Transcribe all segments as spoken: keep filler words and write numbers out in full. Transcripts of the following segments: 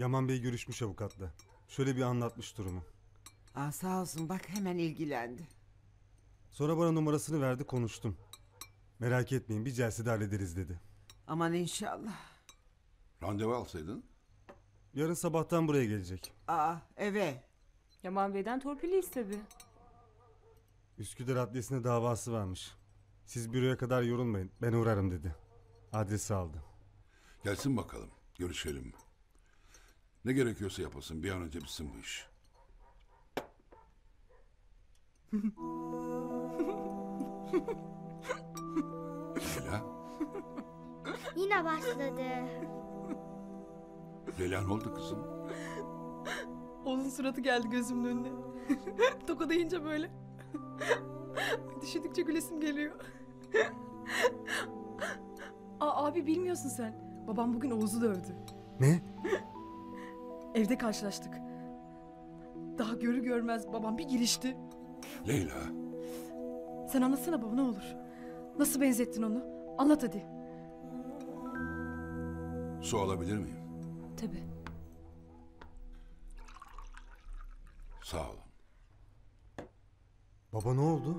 Yaman Bey görüşmüş avukatla. Şöyle bir anlatmış durumu. Aa, sağ olsun bak hemen ilgilendi. Sonra bana numarasını verdi, konuştum. Merak etmeyin, bir celsede hallederiz dedi. Aman inşallah. Randevu alsaydın. Yarın sabahtan buraya gelecek. Aa, eve. Yaman Bey'den torpilliyiz tabii. Üsküdar Adliyesi'ne davası varmış. Siz büroya kadar yorulmayın, ben uğrarım dedi. Adresi aldı. Gelsin bakalım. Görüşelim. Ne gerekiyorsa yapasın. Bir an önce bitsin bu iş. Leyla. Yine başladı. Leyla ne oldu kızım? Oğlun suratı geldi gözümün önüne. Tokadayınca böyle. Düşündükçe gülesim geliyor. Aa, abi bilmiyorsun sen. Babam bugün Oğuz'u dövdü. Ne? Evde karşılaştık. Daha görür görmez babam bir girişti. Leyla. Sen anlatsana baba ne olur. Nasıl benzettin onu? Anlat hadi. Su alabilir miyim? Tabii. Sağ olun. Baba ne oldu?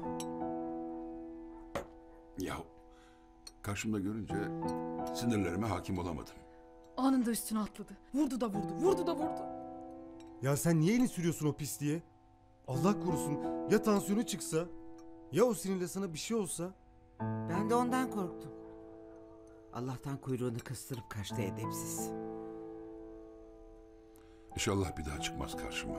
Ya karşımda görünce sinirlerime hakim olamadım. Anında üstüne atladı. Vurdu da vurdu, vurdu da vurdu. Ya sen niye elini sürüyorsun o pisliğe? Allah korusun, ya tansiyonu çıksa? Ya o sinirle sana bir şey olsa? Ben de ondan korktum. Allah'tan kuyruğunu kıstırıp kaçtı edepsiz. İnşallah bir daha çıkmaz karşıma.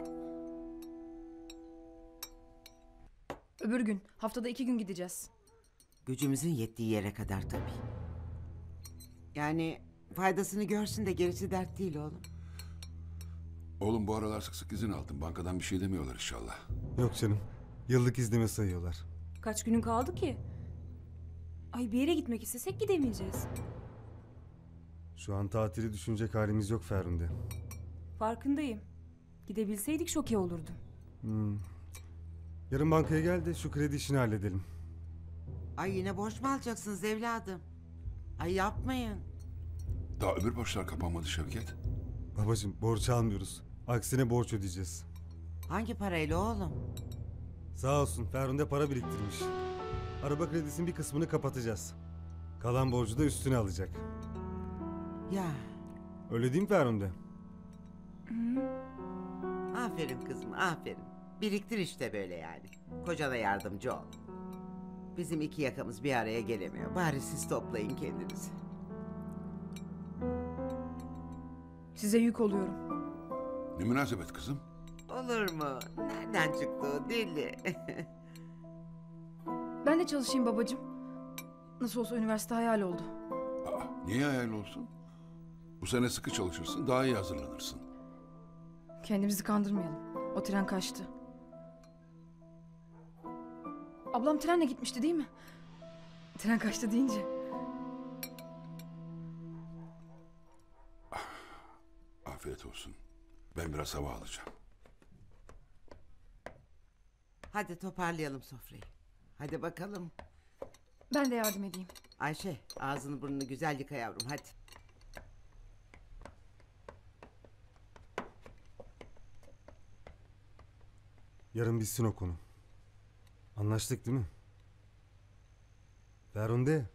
Öbür gün, haftada iki gün gideceğiz. Gücümüzün yettiği yere kadar tabii. Yani faydasını görsün de gerisi dert değil oğlum. Oğlum bu aralar sık sık izin aldım. Bankadan bir şey demiyorlar inşallah. Yok canım, yıllık iznime sayıyorlar. Kaç günün kaldı ki? Ay bir yere gitmek istesek gidemeyeceğiz. Şu an tatili düşünecek halimiz yok Ferhunde. Farkındayım. Gidebilseydik şoke olurdum. Hmm. Yarın bankaya gel de şu kredi işini halledelim. Ay yine borç mu alacaksınız evladım? Ay yapmayın. Daha öbür borçlar kapanmadı Şevket. Babacığım, borç almıyoruz. Aksine borç ödeyeceğiz. Hangi parayla oğlum? Sağ olsun Ferhunde para biriktirmiş. Araba kredisinin bir kısmını kapatacağız. Kalan borcu da üstüne alacak. Ya Öyle değil mi Ferhunde? aferin kızım aferin. Biriktir işte böyle yani. Kocana yardımcı ol. Bizim iki yakamız bir araya gelemiyor. Bari siz toplayın kendinizi. Size yük oluyorum. Ne münasebet kızım? Olur mu? Nereden çıktı o deli? Ben de çalışayım babacığım. Nasıl olsa üniversite hayal oldu. Aa, niye hayal olsun? Bu sene sıkı çalışırsın, daha iyi hazırlanırsın. Kendimizi kandırmayalım. O tren kaçtı. Ablam trenle gitmişti değil mi? Tren kaçtı deyince. Afiyet olsun. Ben biraz hava alacağım. Hadi toparlayalım sofrayı. Hadi bakalım. Ben de yardım edeyim. Ayşe ağzını burnunu güzel yıka yavrum hadi. Yarın bitsin o konu. Anlaştık değil mi? Ferhunde,